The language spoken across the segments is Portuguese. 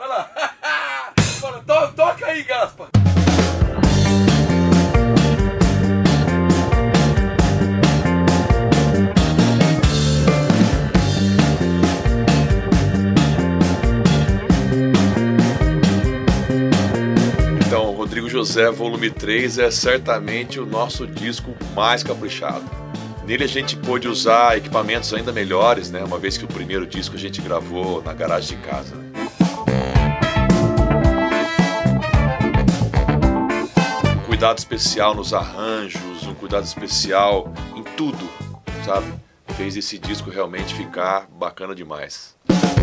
Olha lá. Agora, toca aí, Gaspa. Então, Rodrigo José Volume 3 é certamente o nosso disco mais caprichado. Nele a gente pôde usar equipamentos ainda melhores, né? Uma vez que o primeiro disco a gente gravou na garagem de casa. Né? Um cuidado especial nos arranjos, um cuidado especial em tudo, sabe? Fez esse disco realmente ficar bacana demais.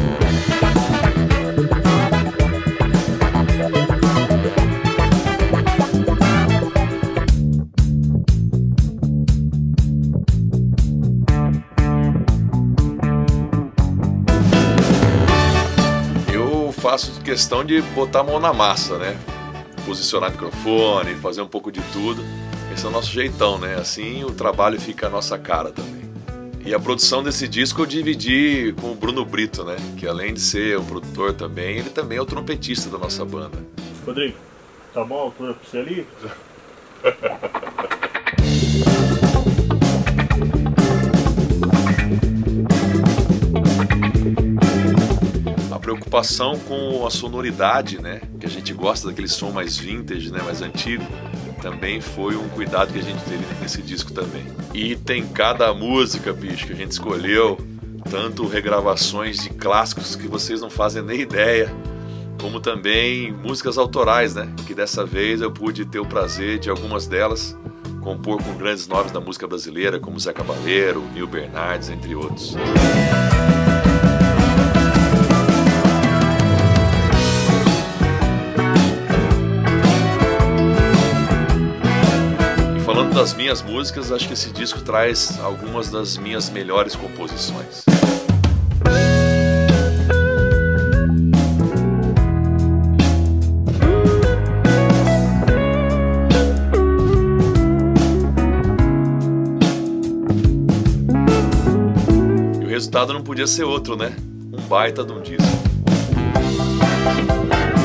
Faço questão de botar a mão na massa, né? Posicionar o microfone, fazer um pouco de tudo. Esse é o nosso jeitão, né? Assim o trabalho fica a nossa cara também. E a produção desse disco eu dividi com o Bruno Brito, né? Que além de ser o produtor também, ele também é o trompetista da nossa banda. Rodrigo, tá bom a altura pra você ali? Preocupação com a sonoridade, né? Que a gente gosta daquele som mais vintage, né? Mais antigo. Também foi um cuidado que a gente teve nesse disco também. E tem cada música, bicho, que a gente escolheu, tanto regravações de clássicos que vocês não fazem nem ideia, como também músicas autorais, né? Que dessa vez eu pude ter o prazer de algumas delas compor com grandes nomes da música brasileira, como Zé Cabaleiro, Nil Bernardes, entre outros. Falando das minhas músicas, acho que esse disco traz algumas das minhas melhores composições. E o resultado não podia ser outro, né? Um baita de um disco.